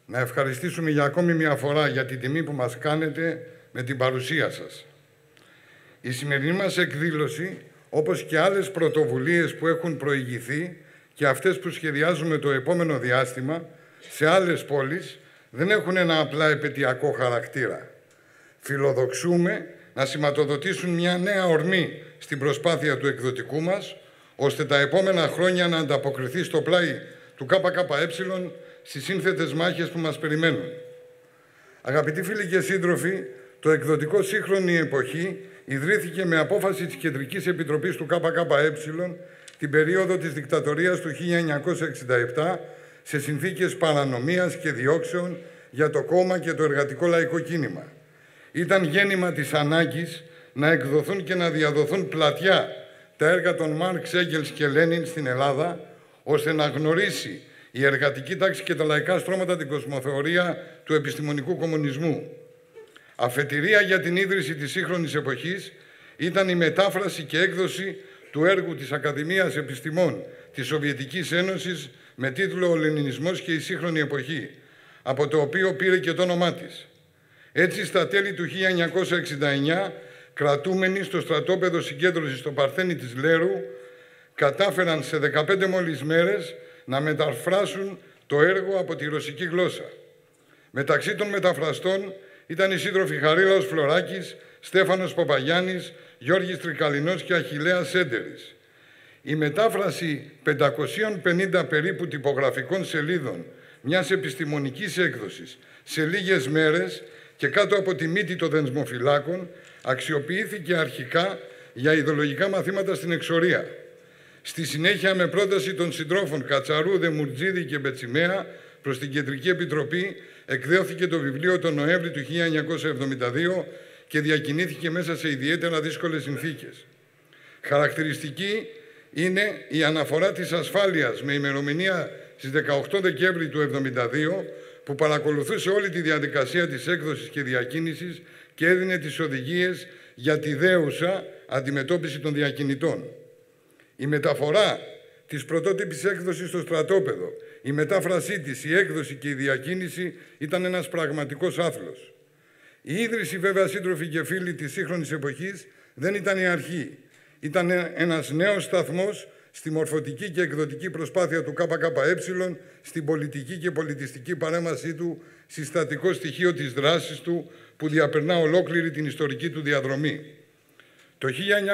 να ευχαριστήσουμε για ακόμη μια φορά για την τιμή που μας κάνετε με την παρουσία σας. Η σημερινή μας εκδήλωση, όπως και άλλες πρωτοβουλίες που έχουν προηγηθεί και αυτές που σχεδιάζουμε το επόμενο διάστημα σε άλλες πόλεις, δεν έχουν ένα απλά επαιτειακό χαρακτήρα. Φιλοδοξούμε να σηματοδοτήσουν μια νέα ορμή στην προσπάθεια του εκδοτικού μας, ώστε τα επόμενα χρόνια να ανταποκριθεί στο πλάι του ΚΚΕ στις σύνθετες μάχες που μας περιμένουν. Αγαπητοί φίλοι και σύντροφοι, το εκδοτικό Σύγχρονη Εποχή ιδρύθηκε με απόφαση της Κεντρικής Επιτροπής του ΚΚΕ την περίοδο της δικτατορίας του 1967 σε συνθήκες παρανομίας και διώξεων για το κόμμα και το εργατικό λαϊκό κίνημα. Ήταν γέννημα της ανάγκης να εκδοθούν και να διαδοθούν πλατιά τα έργα των Μάρξ, Έγγελς και Λένιν στην Ελλάδα, ώστε να γνωρίσει η εργατική τάξη και τα λαϊκά στρώματα την κοσμοθεωρία του επιστημονικού κομμουνισμού. Αφετηρία για την ίδρυση της σύγχρονης εποχής ήταν η μετάφραση και έκδοση του έργου της Ακαδημίας Επιστημών της Σοβιετικής Ένωσης με τίτλο «Ο Λενινισμός και η σύγχρονη εποχή», από το οποίο πήρε και το όνομά της. Έτσι, στα τέλη του 1969, κρατούμενοι στο στρατόπεδο συγκέντρωσης στο Παρθένη της Λέρου, κατάφεραν σε 15 μόλις μέρες να μεταφράσουν το έργο από τη ρωσική γλώσσα. Μεταξύ των μεταφραστών ήταν οι σύντροφοι Χαρίλαος Φλωράκης, Στέφανος Παπαγιάννης, Γιώργης Τρικαλινός και Αχιλλέας Σέντερης. Η μετάφραση 550 περίπου τυπογραφικών σελίδων μιας επιστημονικής έκδοσης σε λίγες μέρες και κάτω από τη μύτη των δεσμοφυλάκων αξιοποιήθηκε αρχικά για ιδεολογικά μαθήματα στην εξορία. Στη συνέχεια, με πρόταση των συντρόφων Κατσαρού, Δεμουρτζίδη και Μπετσιμέα προς την Κεντρική Επιτροπή, εκδόθηκε το βιβλίο τον Νοέμβρη του 1972 και διακινήθηκε μέσα σε ιδιαίτερα δύσκολες συνθήκες. Χαρακτηριστική είναι η αναφορά της ασφάλειας με ημερομηνία στις 18 Δεκέμβρη του 1972, που παρακολουθούσε όλη τη διαδικασία της έκδοσης και διακίνησης και έδινε τις οδηγίες για τη δέουσα αντιμετώπιση των διακινητών. Η μεταφορά της πρωτότυπης έκδοσης στο στρατόπεδο, η μετάφρασή της, η έκδοση και η διακίνηση ήταν ένας πραγματικός άθλος. Η ίδρυση, βέβαια, σύντροφοι και φίλοι της σύγχρονης εποχής, δεν ήταν η αρχή. Ήταν ένας νέος σταθμός στη μορφωτική και εκδοτική προσπάθεια του ΚΚΕ, στην πολιτική και πολιτιστική παρέμβασή του, συστατικό στοιχείο της δράσης του που διαπερνά ολόκληρη την ιστορική του διαδρομή. Το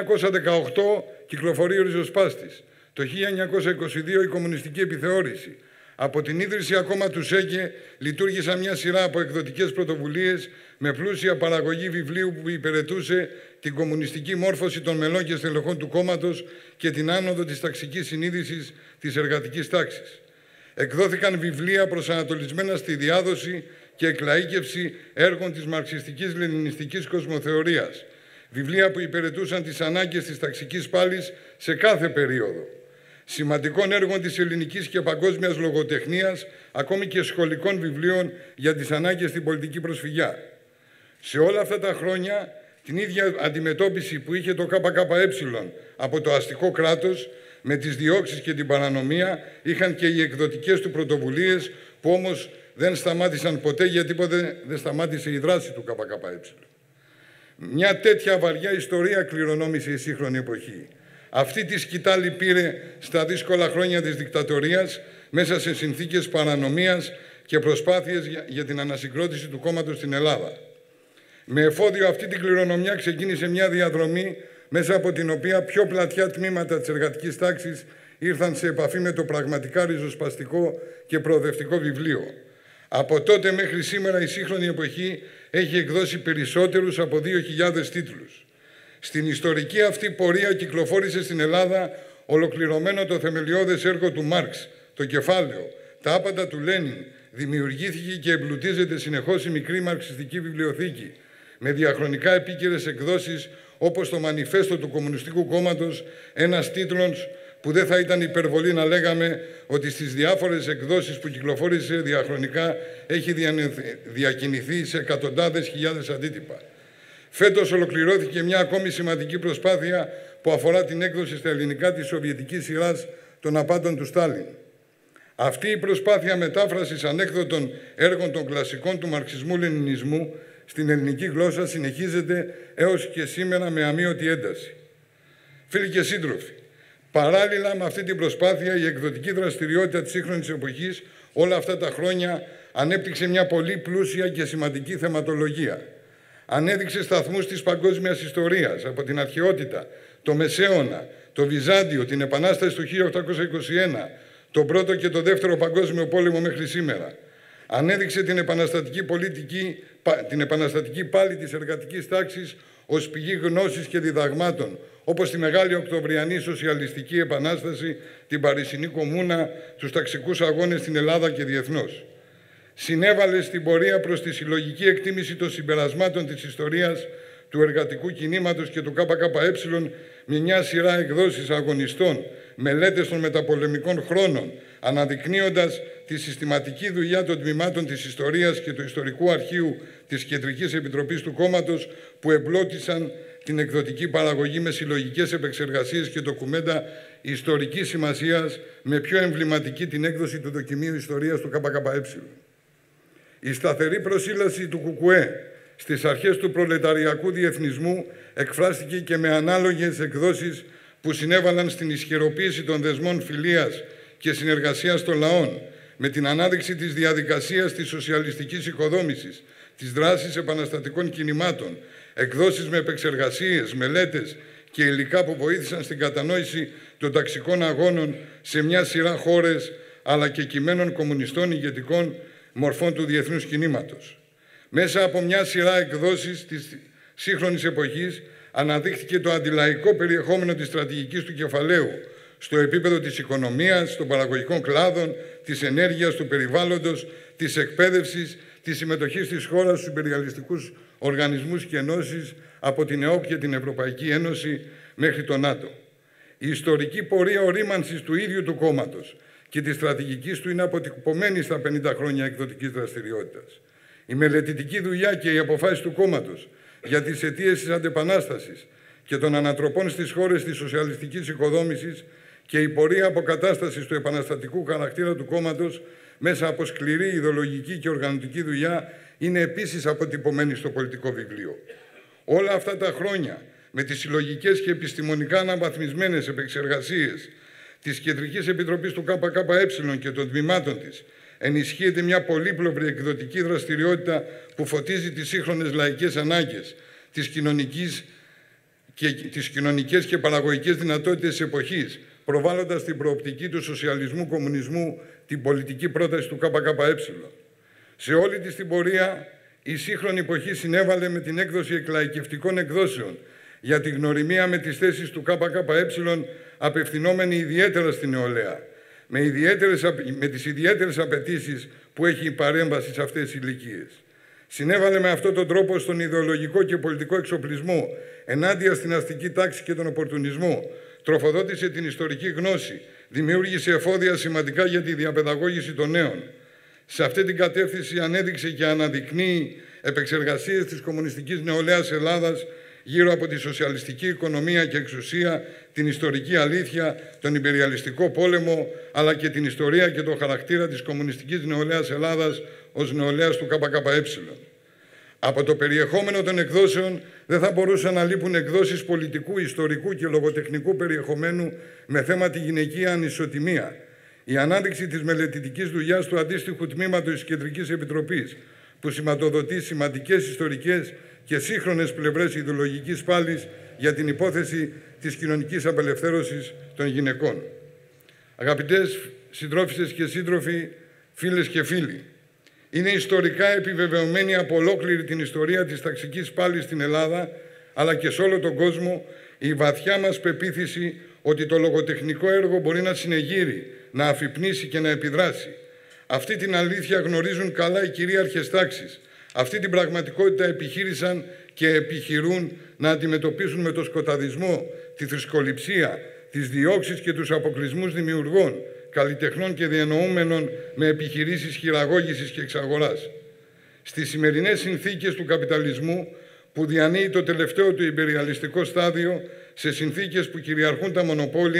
1918 κυκλοφορεί ο Ριζοσπάστης. Το 1922 η κομμουνιστική επιθεώρηση. Από την ίδρυση ακόμα του ΣΕΚΕ λειτουργήσαν μια σειρά από εκδοτικές πρωτοβουλίες με πλούσια παραγωγή βιβλίου που υπηρετούσε την κομμουνιστική μόρφωση των μελών και στελεχών του κόμματος και την άνοδο της ταξικής συνείδησης της εργατικής τάξης. Εκδόθηκαν βιβλία προσανατολισμένα στη διάδοση και εκλαΐκευση έργων της μαρξιστικής λενινιστικής κοσμοθεωρίας. Βιβλία που υπηρετούσαν τις ανάγκες της ταξικής πάλης σε κάθε περίοδο. Σημαντικών έργων της ελληνικής και παγκόσμιας λογοτεχνίας, ακόμη και σχολικών βιβλίων για τις ανάγκες στην πολιτική προσφυγιά. Σε όλα αυτά τα χρόνια, την ίδια αντιμετώπιση που είχε το ΚΚΕ από το αστικό κράτος, με τις διώξεις και την παρανομία, είχαν και οι εκδοτικές του πρωτοβουλίες, που όμως δεν σταμάτησαν ποτέ, γιατί ποτέ δεν σταμάτησε η δράση του ΚΚΕ. Μια τέτοια βαριά ιστορία κληρονόμησε η σύγχρονη εποχή. Αυτή τη σκητάλη πήρε στα δύσκολα χρόνια της δικτατορίας, μέσα σε συνθήκες παρανομίας και προσπάθειες για την ανασυγκρότηση του κόμματος στην Ελλάδα. Με εφόδιο αυτή την κληρονομιά ξεκίνησε μια διαδρομή μέσα από την οποία πιο πλατιά τμήματα της εργατικής τάξης ήρθαν σε επαφή με το πραγματικά ριζοσπαστικό και προοδευτικό βιβλίο. Από τότε μέχρι σήμερα η σύγχρονη εποχή έχει εκδώσει περισσότερους από 2.000 τίτλους. Στην ιστορική αυτή πορεία κυκλοφόρησε στην Ελλάδα ολοκληρωμένο το θεμελιώδες έργο του Μάρξ, το κεφάλαιο, τα άπαντα του Λένιν. Δημιουργήθηκε και εμπλουτίζεται συνεχώς η μικρή μαρξιστική βιβλιοθήκη, με διαχρονικά επίκαιρες εκδόσεις όπως το Μανιφέστο του Κομμουνιστικού Κόμματος, ένας τίτλος που δεν θα ήταν υπερβολή να λέγαμε ότι στις διάφορες εκδόσεις που κυκλοφόρησε διαχρονικά έχει διακινηθεί σε εκατοντάδες χιλιάδες αντίτυπα. Φέτος ολοκληρώθηκε μια ακόμη σημαντική προσπάθεια που αφορά την έκδοση στα ελληνικά της σοβιετικής σειράς των απάντων του Στάλιν. Αυτή η προσπάθεια μετάφρασης ανέκδοτων έργων των κλασικών του μαρξισμού-λενινισμού στην ελληνική γλώσσα συνεχίζεται έως και σήμερα με αμείωτη ένταση. Φίλοι και σύντροφοι, παράλληλα με αυτή την προσπάθεια, η εκδοτική δραστηριότητα της σύγχρονης εποχής όλα αυτά τα χρόνια ανέπτυξε μια πολύ πλούσια και σημαντική θεματολογία. Ανέδειξε σταθμούς της παγκόσμιας ιστορίας, από την αρχαιότητα, το Μεσαίωνα, το Βυζάντιο, την Επανάσταση του 1821, τον Πρώτο και τον Δεύτερο Παγκόσμιο Πόλεμο μέχρι σήμερα. Ανέδειξε την επαναστατική πάλη της εργατικής τάξης ως πηγή γνώσης και διδαγμάτων, όπως τη Μεγάλη Οκτωβριανή Σοσιαλιστική Επανάσταση, την Παρισινή Κομμούνα, τους ταξικούς αγώνες στην Ελλάδα και διεθνώς. Συνέβαλε στην πορεία προς τη συλλογική εκτίμηση των συμπερασμάτων της ιστορίας του εργατικού κινήματος και του ΚΚΕ με μια σειρά εκδόσεις αγωνιστών, μελέτες των μεταπολεμικών χρόνων, αναδεικνύοντας τη συστηματική δουλειά των τμήματων της ιστορίας και του ιστορικού αρχείου της Κεντρικής Επιτροπής του Κόμματος, που εμπλώτισαν την εκδοτική παραγωγή με συλλογικές επεξεργασίες και ντοκουμέντα ιστορικής σημασίας, με πιο εμβληματική την έκδοση του δοκιμίου ιστορίας του ΚΚΕ. Η σταθερή προσήλωση του ΚΚΕ στις αρχές του προλεταριακού διεθνισμού εκφράστηκε και με ανάλογες εκδόσεις που συνέβαλαν στην ισχυροποίηση των δεσμών φιλίας και συνεργασίας των λαών, με την ανάδειξη της διαδικασίας της σοσιαλιστικής οικοδόμησης, της δράσης επαναστατικών κινημάτων, εκδόσεις με επεξεργασίες, μελέτες και υλικά που βοήθησαν στην κατανόηση των ταξικών αγώνων σε μια σειρά χώρες, αλλά και κειμένων κομμουνιστών ηγετικών μορφών του διεθνούς κινήματος. Μέσα από μια σειρά εκδόσεις της σύγχρονης εποχής αναδείχθηκε το αντιλαϊκό περιεχόμενο της στρατηγικής του κεφαλαίου στο επίπεδο της οικονομίας, των παραγωγικών κλάδων, της ενέργειας, του περιβάλλοντος, της εκπαίδευσης, της συμμετοχής της χώρας στους υπεριαλιστικούς οργανισμούς και ενώσεις, από την ΕΟΚ και την Ευρωπαϊκή Ένωση μέχρι το ΝΑΤΟ. Η ιστορική πορεία ορίμανσης του ίδιου του κόμματος και της στρατηγικής του είναι αποτυπωμένη στα 50 χρόνια εκδοτικής δραστηριότητας. Η μελετητική δουλειά και οι αποφάσεις του κόμματος για τις αιτίες της αντεπανάστασης και των ανατροπών στις χώρες της σοσιαλιστικής οικοδόμησης και η πορεία αποκατάστασης του επαναστατικού χαρακτήρα του κόμματος μέσα από σκληρή ιδεολογική και οργανωτική δουλειά είναι επίσης αποτυπωμένη στο πολιτικό βιβλίο. Όλα αυτά τα χρόνια, με τις συλλογικές και επιστημονικά αναβαθμισμένες επεξεργασίες της Κεντρικής Επιτροπής του ΚΚΕ και των τμήματων της, ενισχύεται μια πολύπλευρη εκδοτική δραστηριότητα που φωτίζει τις σύγχρονες λαϊκές ανάγκες, τις κοινωνικές και παραγωγικές δυνατότητες της εποχής, προβάλλοντας την προοπτική του σοσιαλισμού-κομμουνισμού, την πολιτική πρόταση του ΚΚΕ. Σε όλη της την πορεία, η σύγχρονη εποχή συνέβαλε με την έκδοση εκλαϊκευτικών εκδόσεων για τη γνωριμία με τις θέσεις του ΚΚΕ, απευθυνόμενη ιδιαίτερα στην νεολαία, με τις ιδιαίτερες απαιτήσεις που έχει η παρέμβαση σε αυτές τις ηλικίες. Συνέβαλε με αυτόν τον τρόπο στον ιδεολογικό και πολιτικό εξοπλισμό ενάντια στην αστική τάξη και τον οπορτουνισμό, τροφοδότησε την ιστορική γνώση, δημιούργησε εφόδια σημαντικά για τη διαπαιδαγώγηση των νέων. Σε αυτή την κατεύθυνση ανέδειξε και αναδεικνύει επεξεργασίες της κομμουνιστικής νεολαίας Ελλάδας γύρω από τη σοσιαλιστική οικονομία και εξουσία, την ιστορική αλήθεια, τον υπεριαλιστικό πόλεμο, αλλά και την ιστορία και τον χαρακτήρα της κομμουνιστικής νεολαίας Ελλάδας ως νεολαίας του ΚΚΕ. Από το περιεχόμενο των εκδόσεων δεν θα μπορούσαν να λείπουν εκδόσεις πολιτικού, ιστορικού και λογοτεχνικού περιεχομένου με θέμα τη γυναικεία ανισοτιμία, η ανάδειξη της μελετητικής δουλειάς του αντίστοιχου τμήματος της Κεντρικής Επιτροπής, που σηματοδοτεί σημαντικές ιστορικές και σύγχρονες πλευρές ιδεολογικής πάλης για την υπόθεση της κοινωνικής απελευθέρωσης των γυναικών. Αγαπητές συντρόφισσες και σύντροφοι, φίλες και φίλοι, είναι ιστορικά επιβεβαιωμένη από ολόκληρη την ιστορία της ταξικής πάλης στην Ελλάδα, αλλά και σε όλο τον κόσμο, η βαθιά μας πεποίθηση ότι το λογοτεχνικό έργο μπορεί να συνεγείρει, να αφυπνίσει και να επιδράσει. Αυτή την αλήθεια γνωρίζουν καλά οι κυρίαρχες τάξεις. Αυτή την πραγματικότητα επιχείρησαν και επιχειρούν να αντιμετωπίσουν με το σκοταδισμό, τη θρησκοληψία, τις διώξεις και τους αποκλεισμούς δημιουργών, καλλιτεχνών και διανοούμενων με επιχειρήσεις χειραγώγησης και εξαγοράς. Στις σημερινές συνθήκες του καπιταλισμού, που διανύει το τελευταίο του υπεριαλιστικό στάδιο, σε συνθήκες που κυριαρχούν τα μονοπόλια,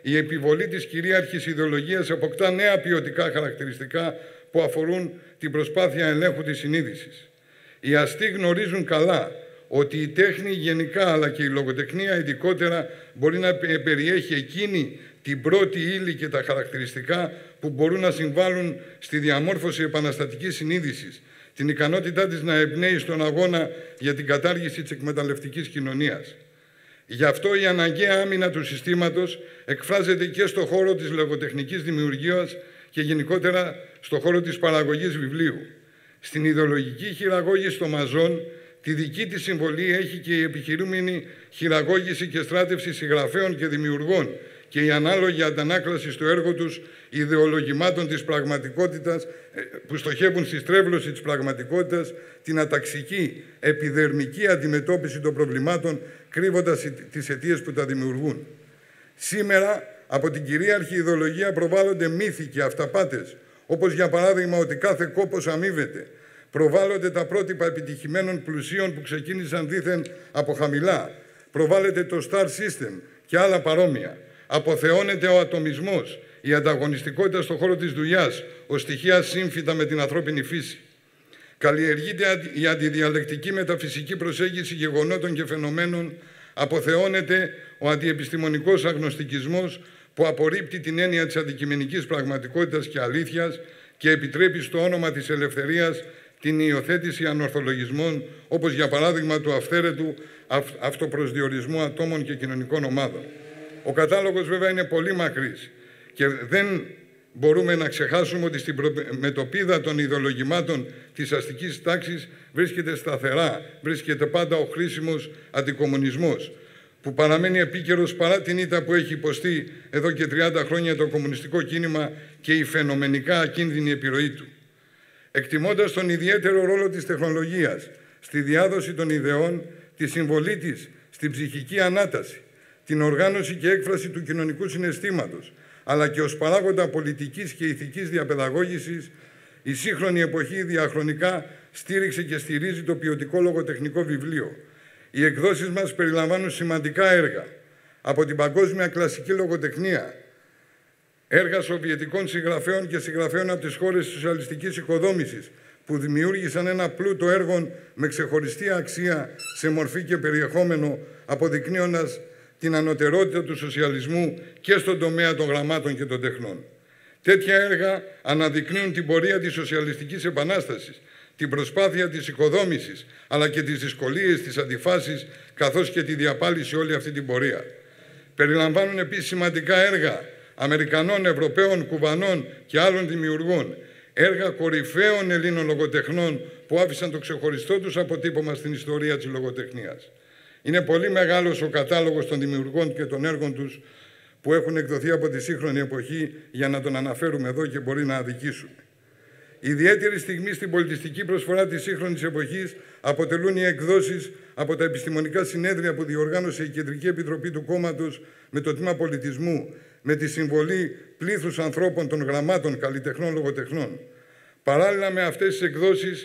η επιβολή της κυρίαρχης ιδεολογίας αποκτά νέα ποιοτικά χαρακτηριστικά που αφορούν την προσπάθεια ελέγχου της συνείδησης. Οι αστεί γνωρίζουν καλά ότι η τέχνη γενικά, αλλά και η λογοτεχνία ειδικότερα, μπορεί να περιέχει εκείνη την πρώτη ύλη και τα χαρακτηριστικά που μπορούν να συμβάλλουν στη διαμόρφωση επαναστατικής συνείδησης, την ικανότητά της να εμπνέει στον αγώνα για την κατάργηση της εκμεταλλευτικής κοινωνίας. Γι' αυτό η αναγκαία άμυνα του συστήματος εκφράζεται και στον χώρο της λογοτεχνικής δημιουργίας και γενικότερα στον χώρο της παραγωγής βιβλίου. Στην ιδεολογική χειραγώγηση των μαζών, τη δική της συμβολή έχει και η επιχειρούμενη χειραγώγηση και στράτευση συγγραφέων και δημιουργών και η ανάλογη αντανάκλαση στο έργο τους ιδεολογημάτων της πραγματικότητας που στοχεύουν στη στρέβλωση της πραγματικότητας, την αταξική, επιδερμική αντιμετώπιση των προβλημάτων, κρύβοντας τις αιτίες που τα δημιουργούν. Σήμερα, από την κυρίαρχη ιδεολογία προβάλλονται μύθοι και αυταπάτες, όπως για παράδειγμα ότι κάθε κόπος αμείβεται. Προβάλλονται τα πρότυπα επιτυχημένων πλουσίων που ξεκίνησαν δήθεν από χαμηλά. Προβάλλεται το Star System και άλλα παρόμοια. Αποθεώνεται ο ατομισμός, η ανταγωνιστικότητα στον χώρο της δουλειάς, ως στοιχεία σύμφυτα με την ανθρώπινη φύση. Καλλιεργείται η αντιδιαλεκτική μεταφυσική προσέγγιση γεγονότων και φαινομένων, αποθεώνεται ο αντιεπιστημονικός αγνωστικισμός που απορρίπτει την έννοια της αντικειμενικής πραγματικότητας και αλήθειας και επιτρέπει στο όνομα της ελευθερίας την υιοθέτηση ανορθολογισμών, όπως για παράδειγμα του αυθαίρετου αυτοπροσδιορισμού ατόμων και κοινωνικών ομάδων. Ο κατάλογος βέβαια είναι πολύ μακρύς και δεν μπορούμε να ξεχάσουμε ότι στην μετωπίδα των ιδεολογημάτων της αστικής τάξης βρίσκεται σταθερά, βρίσκεται πάντα ο χρήσιμος αντικομμουνισμός, που παραμένει επίκαιρος παρά την ήττα που έχει υποστεί εδώ και 30 χρόνια το κομμουνιστικό κίνημα και η φαινομενικά ακίνδυνη επιρροή του. Εκτιμώντας τον ιδιαίτερο ρόλο της τεχνολογίας στη διάδοση των ιδεών, τη συμβολή της στην ψυχική ανάταση, την οργάνωση και έκφραση του κοινωνικού συναισθήματος, αλλά και ως παράγοντα πολιτικής και ηθικής διαπαιδαγώγησης, η σύγχρονη εποχή διαχρονικά στήριξε και στηρίζει το ποιοτικό λογοτεχνικό βιβλίο. Οι εκδόσεις μας περιλαμβάνουν σημαντικά έργα από την παγκόσμια κλασική λογοτεχνία, έργα σοβιετικών συγγραφέων και συγγραφέων από τις χώρες της σοσιαλιστικής οικοδόμησης, που δημιούργησαν ένα πλούτο έργων με ξεχωριστή αξία σε μορφή και περιεχόμενο, αποδεικνύοντας την ανωτερότητα του σοσιαλισμού και στον τομέα των γραμμάτων και των τεχνών. Τέτοια έργα αναδεικνύουν την πορεία της σοσιαλιστικής επανάστασης, την προσπάθεια της οικοδόμησης, αλλά και τις δυσκολίες, τις αντιφάσεις, καθώς και τη διαπάληση όλη αυτή την πορεία. Περιλαμβάνουν επίσης σημαντικά έργα Αμερικανών, Ευρωπαίων, Κουβανών και άλλων δημιουργών, έργα κορυφαίων Ελλήνων λογοτεχνών που άφησαν το ξεχωριστό τους αποτύπωμα στην ιστορία της λογοτεχνίας. Είναι πολύ μεγάλος ο κατάλογος των δημιουργών και των έργων τους που έχουν εκδοθεί από τη σύγχρονη εποχή για να τον αναφέρουμε εδώ και μπορεί να αδικήσουμε. Ιδιαίτερη στιγμή στην πολιτιστική προσφορά της σύγχρονης εποχής αποτελούν οι εκδόσεις από τα επιστημονικά συνέδρια που διοργάνωσε η Κεντρική Επιτροπή του Κόμματος με το Τμήμα Πολιτισμού, με τη συμβολή πλήθους ανθρώπων των γραμμάτων, καλλιτεχνών, λογοτεχνών. Παράλληλα με αυτές τις εκδόσεις,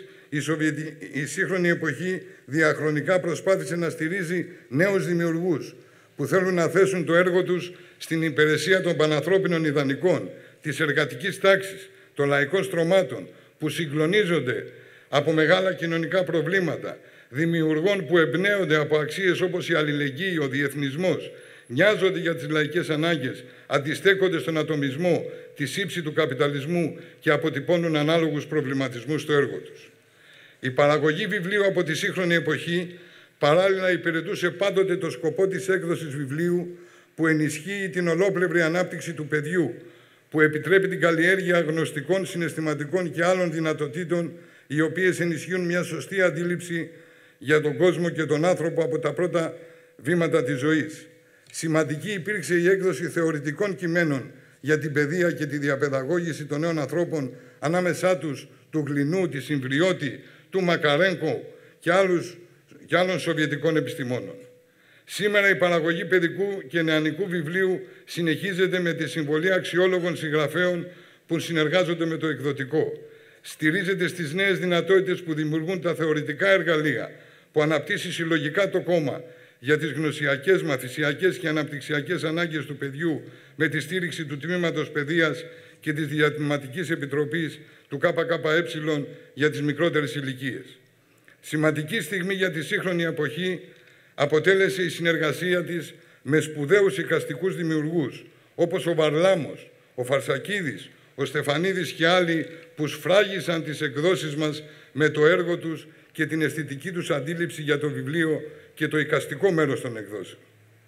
η σύγχρονη εποχή διαχρονικά προσπάθησε να στηρίζει νέους δημιουργούς που θέλουν να θέσουν το έργο τους στην υπηρεσία των πανανθρώπινων ιδανικών, της εργατικής τάξης, των λαϊκών στρωμάτων που συγκλονίζονται από μεγάλα κοινωνικά προβλήματα, δημιουργών που εμπνέονται από αξίες όπως η αλληλεγγύη, ο διεθνισμός, νοιάζονται για τις λαϊκές ανάγκες, αντιστέκονται στον ατομισμό, τη σύψη του καπιταλισμού και αποτυπώνουν ανάλογους προβληματισμούς στο έργο τους. Η παραγωγή βιβλίου από τη σύγχρονη εποχή παράλληλα υπηρετούσε πάντοτε το σκοπό της έκδοσης βιβλίου που ενισχύει την ολόπλευρη ανάπτυξη του παιδιού, που επιτρέπει την καλλιέργεια γνωστικών, συναισθηματικών και άλλων δυνατοτήτων, οι οποίες ενισχύουν μια σωστή αντίληψη για τον κόσμο και τον άνθρωπο από τα πρώτα βήματα της ζωής. Σημαντική υπήρξε η έκδοση θεωρητικών κειμένων για την παιδεία και τη διαπαιδαγώγηση των νέων ανθρώπων, ανάμεσά τους του Γλινού, της Ιμβριώτη, του Μακαρένκο και άλλων σοβιετικών επιστημόνων. Σήμερα η παραγωγή παιδικού και νεανικού βιβλίου συνεχίζεται με τη συμβολή αξιόλογων συγγραφέων που συνεργάζονται με το εκδοτικό. Στηρίζεται στις νέες δυνατότητες που δημιουργούν τα θεωρητικά εργαλεία που αναπτύσσει συλλογικά το κόμμα για τις γνωσιακές, μαθησιακές και αναπτυξιακές ανάγκες του παιδιού με τη στήριξη του Τμήματος Παιδείας και της Διατμηματικής Επιτροπής του ΚΚΕ για τις μικρότερες ηλικίες. Σημαντική στιγμή για τη σύγχρονη εποχή αποτέλεσε η συνεργασία της με σπουδαίους εικαστικούς δημιουργούς, όπως ο Βαρλάμος, ο Φαρσακίδης, ο Στεφανίδης και άλλοι που σφράγισαν τις εκδόσεις μας με το έργο τους και την αισθητική τους αντίληψη για το βιβλίο και το εικαστικό μέρος των εκδόσεων.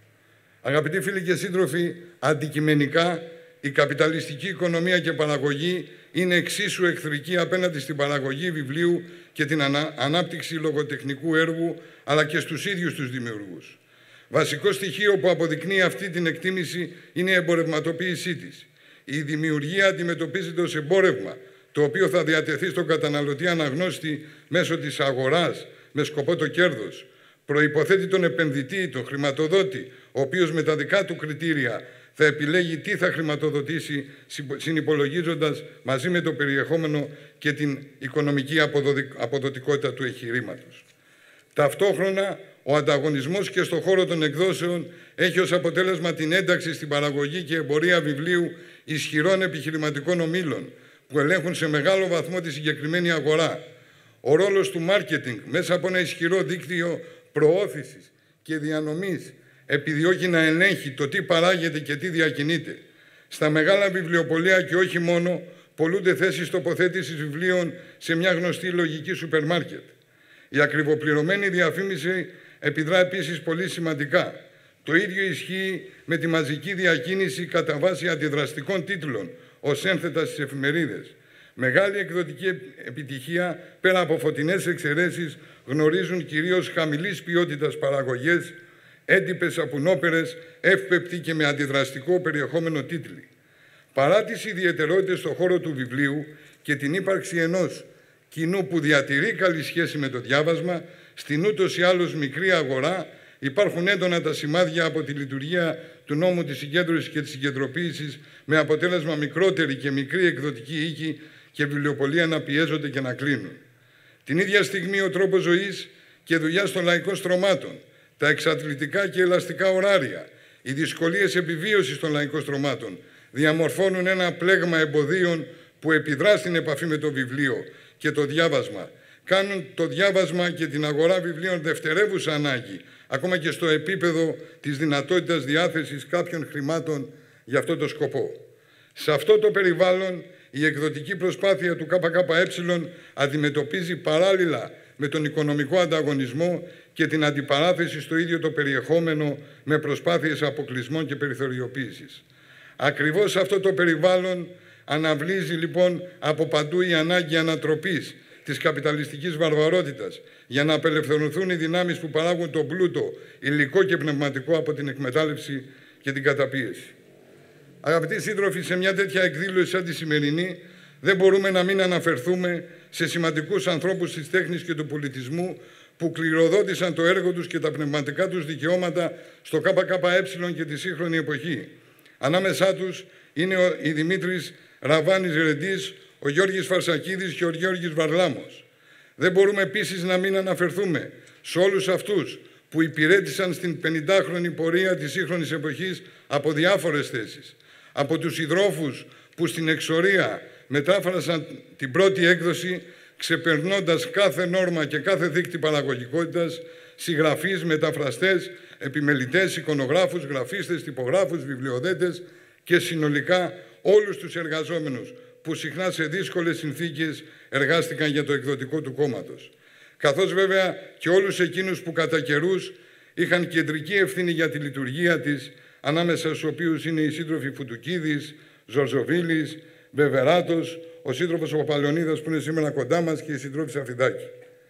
Αγαπητοί φίλοι και σύντροφοι, αντικειμενικά η καπιταλιστική οικονομία και παραγωγή είναι εξίσου εχθρική απέναντι στην παραγωγή βιβλίου και την ανάπτυξη λογοτεχνικού έργου, αλλά και στους ίδιους τους δημιουργούς. Βασικό στοιχείο που αποδεικνύει αυτή την εκτίμηση είναι η εμπορευματοποίησή της. Η δημιουργία αντιμετωπίζεται ως εμπόρευμα, το οποίο θα διατεθεί στον καταναλωτή αναγνώστη μέσω της αγοράς με σκοπό το κέρδος. Προϋποθέτει τον επενδυτή, τον χρηματοδότη, ο οποίος με τα δικά του κριτήρια θα επιλέγει τι θα χρηματοδοτήσει, συνυπολογίζοντας μαζί με το περιεχόμενο και την οικονομική αποδοτικότητα του εγχειρήματος. Ταυτόχρονα, ο ανταγωνισμός και στον χώρο των εκδόσεων έχει ως αποτέλεσμα την ένταξη στην παραγωγή και εμπορία βιβλίου ισχυρών επιχειρηματικών ομίλων, που ελέγχουν σε μεγάλο βαθμό τη συγκεκριμένη αγορά. Ο ρόλος του μάρκετινγκ μέσα από ένα ισχυρό δίκτυο προώθησης και διανομής επιδιώκει να ελέγχει το τι παράγεται και τι διακινείται. Στα μεγάλα βιβλιοπωλεία και όχι μόνο, πολλούνται θέσεις τοποθέτησης βιβλίων σε μια γνωστή λογική σούπερ μάρκετ. Η ακριβοπληρωμένη διαφήμιση επιδρά επίσης πολύ σημαντικά. Το ίδιο ισχύει με τη μαζική διακίνηση κατά βάση αντιδραστικών τίτλων ως ένθετα στις εφημερίδες. Μεγάλη εκδοτική επιτυχία, πέρα από φωτεινές εξαιρέσεις, γνωρίζουν κυρίως χαμηλής ποιότητας παραγωγές, έντυπες σαπουνόπερες, εύπεπτοι και με αντιδραστικό περιεχόμενο τίτλοι. Παρά τις ιδιαιτερότητες στον χώρο του βιβλίου και την ύπαρξη ενός κοινού που διατηρεί καλή σχέση με το διάβασμα, στην ούτως ή άλλως μικρή αγορά υπάρχουν έντονα τα σημάδια από τη λειτουργία του νόμου της συγκέντρωσης και της συγκεντροποίησης, με αποτέλεσμα μικρότερη και μικρή εκδοτική οίκη και βιβλιοπωλεία να πιέζονται και να κλείνουν. Την ίδια στιγμή ο τρόπος ζωής και δουλειάς των λαϊκών στρωμάτων, τα εξατλητικά και ελαστικά ωράρια, οι δυσκολίες επιβίωσης των λαϊκών στρωμάτων διαμορφώνουν ένα πλέγμα εμποδίων που επιδρά στην επαφή με το βιβλίο και το διάβασμα. Κάνουν το διάβασμα και την αγορά βιβλίων δευτερεύουσα ανάγκη, ακόμα και στο επίπεδο της δυνατότητας διάθεσης κάποιων χρημάτων για αυτό το σκοπό. Σε αυτό το περιβάλλον, η εκδοτική προσπάθεια του ΚΚΕ αντιμετωπίζει παράλληλα με τον οικονομικό ανταγωνισμό και την αντιπαράθεση στο ίδιο το περιεχόμενο με προσπάθειες αποκλεισμών και περιθωριοποίησης. Ακριβώς αυτό το περιβάλλον αναβλύζει λοιπόν από παντού η ανάγκη ανατροπής της καπιταλιστικής βαρβαρότητας για να απελευθερωθούν οι δυνάμεις που παράγουν τον πλούτο υλικό και πνευματικό από την εκμετάλλευση και την καταπίεση. Αγαπητοί σύντροφοι, σε μια τέτοια εκδήλωση σαν τη σημερινή δεν μπορούμε να μην αναφερθούμε σε σημαντικούς ανθρώπους της τέχνης και του πολιτισμού που κληροδότησαν το έργο τους και τα πνευματικά τους δικαιώματα στο ΚΚΕ και τη σύγχρονη εποχή. Ανάμεσά τους είναι ο Δημήτρης Ραβάνης Ρεντής, ο Γιώργης Φαρσακίδης και ο Γιώργης Βαρλάμος. Δεν μπορούμε επίσης να μην αναφερθούμε σε όλους αυτούς που υπηρέτησαν στην 50χρονη πορεία της σύγχρονης εποχής από διάφορες θέσεις. Από τους συντρόφους που στην εξορία μετάφρασαν την πρώτη έκδοση, ξεπερνώντας κάθε νόρμα και κάθε δείκτη παραγωγικότητας, συγγραφείς, μεταφραστές, επιμελητές, εικονογράφους, γραφίστες, τυπογράφους, βιβλιοδέτες και συνολικά όλους τους εργαζόμενους που συχνά σε δύσκολες συνθήκες εργάστηκαν για το εκδοτικό του κόμματος. Καθώς βέβαια και όλους εκείνους που κατά καιρούς είχαν κεντρική ευθύνη για τη λειτουργία της, ανάμεσα στους οποίους είναι οι σύντροφοι Φουτουκίδης, Ζορζοβίλης, Βεβεράτος, ο σύντροφος ο Παπαλεωνίδας που είναι σήμερα κοντά μας και η σύντροφη Σαφιδάκη.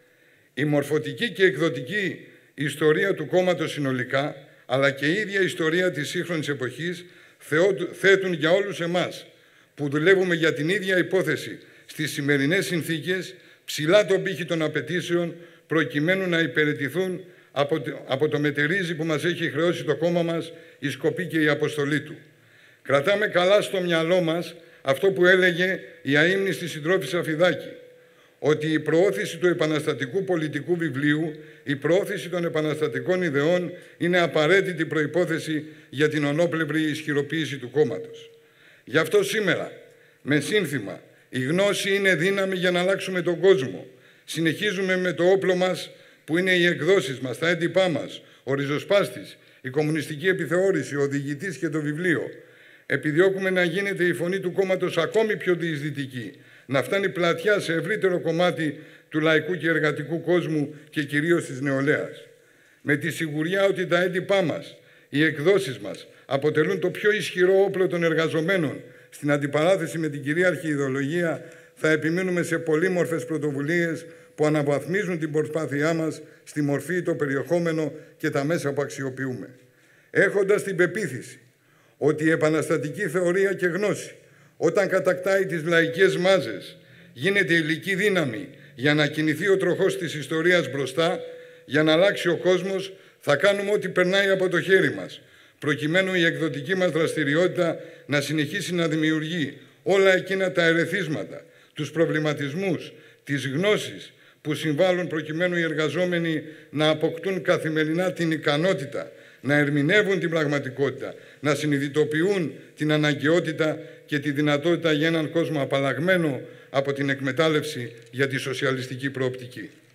Η μορφωτική και εκδοτική ιστορία του κόμματος συνολικά, αλλά και η ίδια ιστορία της σύγχρονης εποχής θέτουν για όλους εμάς που δουλεύουμε για την ίδια υπόθεση στις σημερινές συνθήκες ψηλά τον πύχη των απαιτήσεων προκειμένου να υπηρετηθούν από το μετερίζι που μας έχει χρεώσει το κόμμα μας η σκοπή και η αποστολή του. Κρατάμε καλά στο μυαλό μας αυτό που έλεγε η αείμνηστη συντρόφισσα Σαφιδάκη. ότι η προώθηση του επαναστατικού πολιτικού βιβλίου, η προώθηση των επαναστατικών ιδεών είναι απαραίτητη προϋπόθεση για την ονόπλευρη ισχυροποίηση του κόμματος. Γι' αυτό σήμερα, με σύνθημα «Η γνώση είναι δύναμη για να αλλάξουμε τον κόσμο», συνεχίζουμε με το όπλο μας που είναι οι εκδόσεις μας, τα έντυπά μας, ο ριζοσπάστης, η κομμουνιστική επιθεώρηση, ο οδηγητής και το βιβλίο. Επιδιώκουμε να γίνεται η φωνή του κόμματος ακόμη πιο διεισδυτική, να φτάνει πλατιά σε ευρύτερο κομμάτι του λαϊκού και εργατικού κόσμου και κυρίως της νεολαίας. Με τη σιγουριά ότι τα έντυπά μας, οι εκδόσεις μας, αποτελούν το πιο ισχυρό όπλο των εργαζομένων στην αντιπαράθεση με την κυρίαρχη ιδεολογία, θα επιμείνουμε σε πολύμορφες πρωτοβουλίες που αναβαθμίζουν την προσπάθειά μας στη μορφή, το περιεχόμενο και τα μέσα που αξιοποιούμε. Έχοντας την πεποίθηση ότι η επαναστατική θεωρία και γνώση, όταν κατακτάει τις λαϊκές μάζες, γίνεται υλική δύναμη για να κινηθεί ο τροχός της ιστορίας μπροστά, για να αλλάξει ο κόσμος, θα κάνουμε ό,τι περνάει από το χέρι μας, προκειμένου η εκδοτική μας δραστηριότητα να συνεχίσει να δημιουργεί όλα εκείνα τα ερεθίσματα, τους προβληματισμούς, τις γνώσεις που συμβάλλουν προκειμένου οι εργαζόμενοι να αποκτούν καθημερινά την ικανότητα να ερμηνεύουν την πραγματικότητα, να συνειδητοποιούν την αναγκαιότητα και τη δυνατότητα για έναν κόσμο απαλλαγμένο από την εκμετάλλευση για τη σοσιαλιστική προοπτική.